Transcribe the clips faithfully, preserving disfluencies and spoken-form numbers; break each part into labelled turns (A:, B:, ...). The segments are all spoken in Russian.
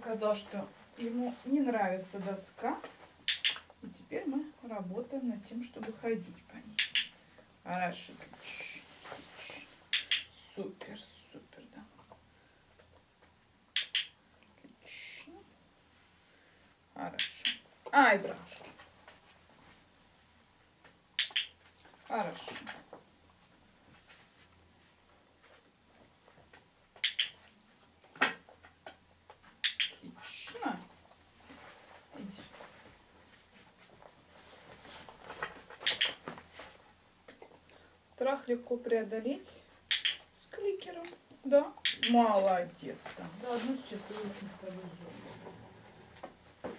A: показал, что ему не нравится доска. И теперь мы работаем над тем, чтобы ходить по ней. Хорошо. Супер, супер, да. Отлично. Хорошо. Ай, братушки. Хорошо. Отлично. Страх легко преодолеть с кликером. Да. Молодец. Да. Заодно сейчас выучим с тобой зубы.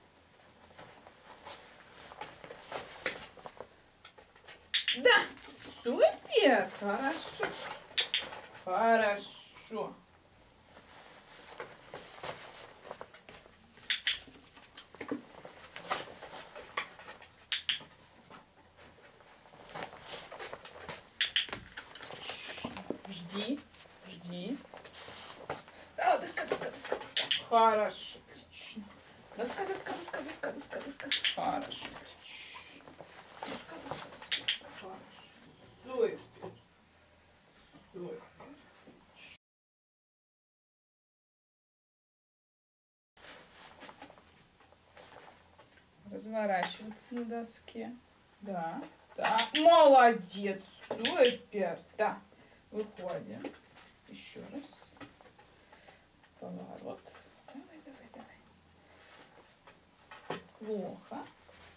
A: Да. Супер. Хорошо. Хорошо. Жди, жди. А, доска, доска, доска, доска. Хорошо, отлично. Доска, доска, доска, доска, доска, доска. Хорошо, отлично. Доска, доска, доска. Хорошо. Супер. Супер. Разворачиваться на доске. Да. Да. Молодец. Супер. Да. Выходим. Еще раз. Поворот. Давай, давай, давай. Плохо.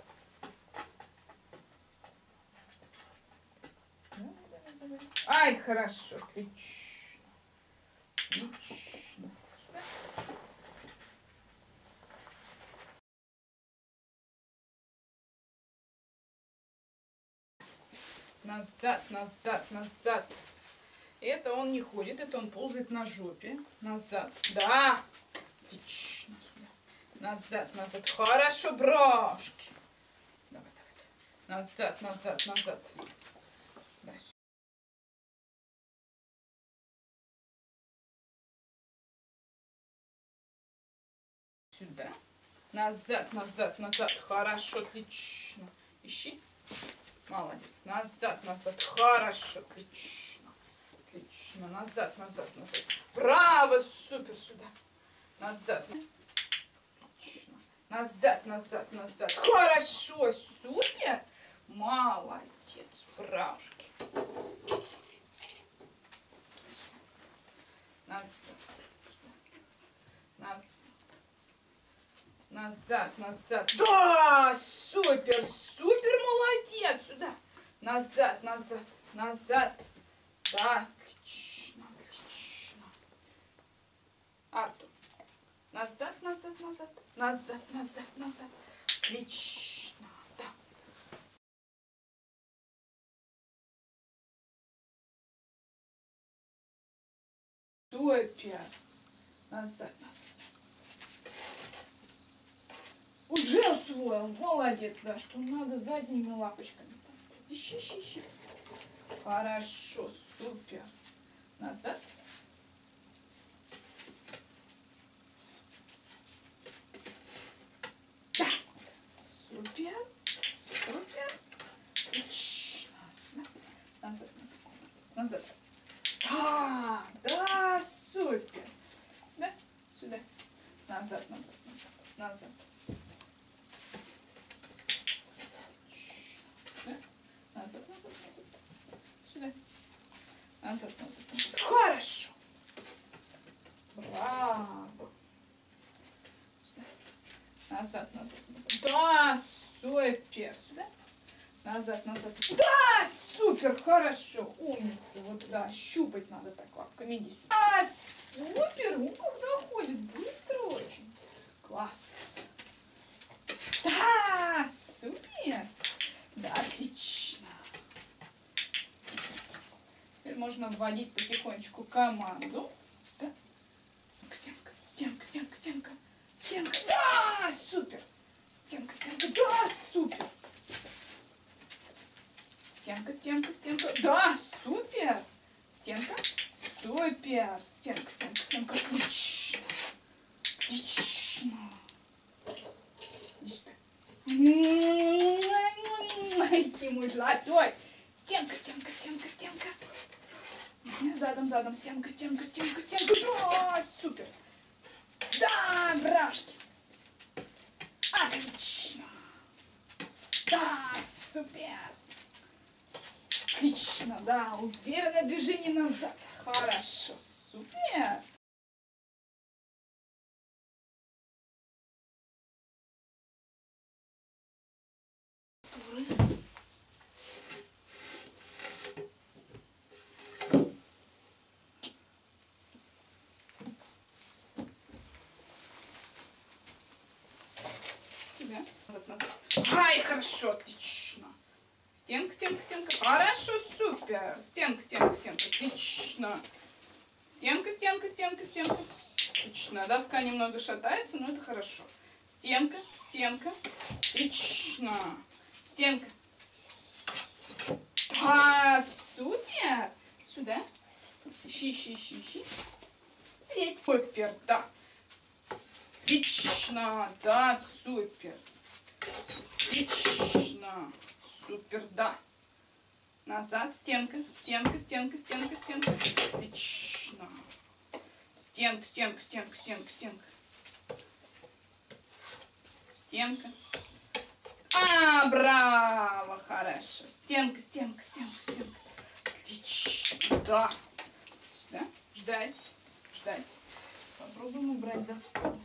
A: Давай, давай, давай. Ай, хорошо. Отлично. Отлично. Сюда. Назад, назад, назад. Это он не ходит, это он ползает на жопе. Назад. Да. Отлично. Назад, назад. Хорошо, брошки. Давай, давай. Назад, назад, назад. Да. Сюда. Назад, назад, назад. Хорошо, отлично. Ищи. Молодец. Назад, назад. Хорошо, отлично. Отлично. Назад, назад, назад. Браво, супер, сюда. Назад. Отлично. Назад, назад, назад. Хорошо, супер. Молодец, бравушки. Назад. Назад. Назад, назад. Да, супер, супер, молодец. Сюда. Назад, назад, назад. Да, отлично, отлично. Артур. Назад, назад, назад. Назад, назад, назад. Отлично, да. Супер. Назад, назад. Уже усвоил. Молодец, да, что надо задними лапочками. Ищи, ищи, ищи. Хорошо, супер. Назад. Да. Супер. Супер. Отлично. Назад, назад, назад. Назад. Да, да, супер. Сюда, сюда. Назад, назад, назад. Назад. Назад, назад, назад. Сюда. Назад, назад, назад. Хорошо. Браво. Сюда. Назад, назад, назад. Да, супер. Сюда. Назад, назад. Да, супер, хорошо. Умница. Вот, да, щупать надо так лапками. Иди сюда. А, супер. Он когда ходит, быстро очень. Класс. Да, супер. Да, отлично. Теперь можно вводить потихонечку команду. Стенка, стенка, стенка, стенка, стенка. Да, супер. Стенка, стенка, да, супер. Стенка, стенка, стенка. Да, супер. Стенка, супер. Стенка, стенка, стенка. Отлично. Отлично. Иди мой золотой. Стенка, стенка, стенка, стенка. Задом, задом, стенка, стенка, стенка, стенка. Да, супер. Да, бражки. Отлично. Да, супер. Отлично, да. Уверенное движение назад. Хорошо, супер. Тебя. Назад, назад. Ай, хорошо, отлично. Стенка, стенка, стенка. Хорошо, супер. Стенка, стенка, стенка. Отлично. Стенка, стенка, стенка, стенка. Отлично. Доска немного шатается, но это хорошо. Стенка, стенка. Отлично. Стенка. А, супер. Сюда. Ищи, ищи, ищи, ищи. Сидеть. Супер, да. Отлично, да, супер. Отлично. Супер, да. Назад, стенка, стенка, стенка, стенка, стенка. Отлично. Стенка, стенка, стенка, стенка, стенка. Стенка. А, браво, хорошо. Стенка, стенка, стенка, стенка. Отлично, да. Сюда. Ждать, ждать. Попробуем убрать доску.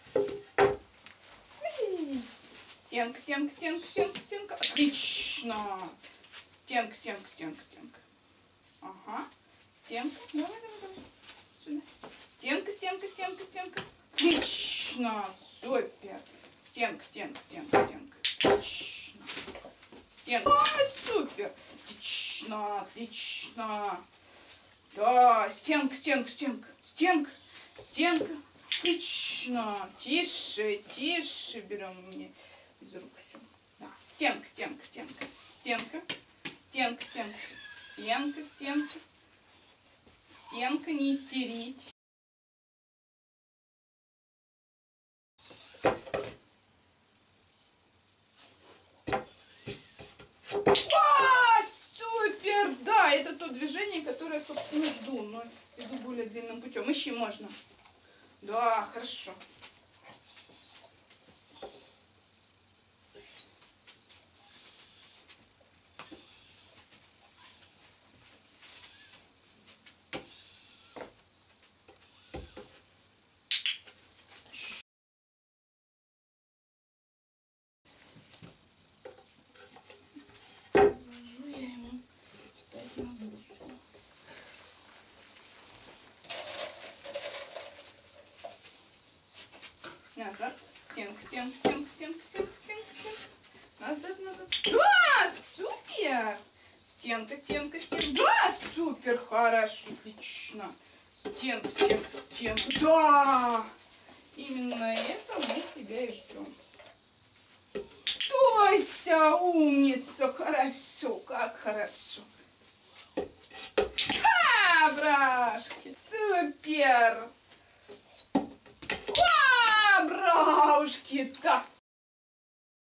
A: Стенка, стенка, стенка, стенка, стенка. Отлично. Стенка, стенка, стенка, стенка. Ага. Стенка. Давай, давай, давай. Сюда. Стенка, стенка, стенка, стенка. Отлично. Супер. Стенка, стенка, стенка, стенка. Отлично. Стенка. А, супер. Отлично, отлично. Да, стенка, стенка, стенка. Стенка, стенка. Отлично. Тише, тише. Берем мне из рук все. Да. Стенка, стенка, стенка. Стенка. Стенка, стенка. Стенка, стенка. Стенка, не истерить. А, супер! Да, это то движение, которое, собственно, жду, но иду более длинным путем. Ищи можно. Да, хорошо. Ложу я ему встать на доску. Назад. Стенка, стенка, стенка, стенка, стенка, стенка, стенка. Назад, назад. Да, супер! Стенка, стенка, стенка. Да, супер, хорошо, отлично. Стенка, стенка, стенка. Да! Именно это мы тебя и ждем. Тойся, умница, хорошо, как хорошо. Ха, бражки, супер. А, браушки, да.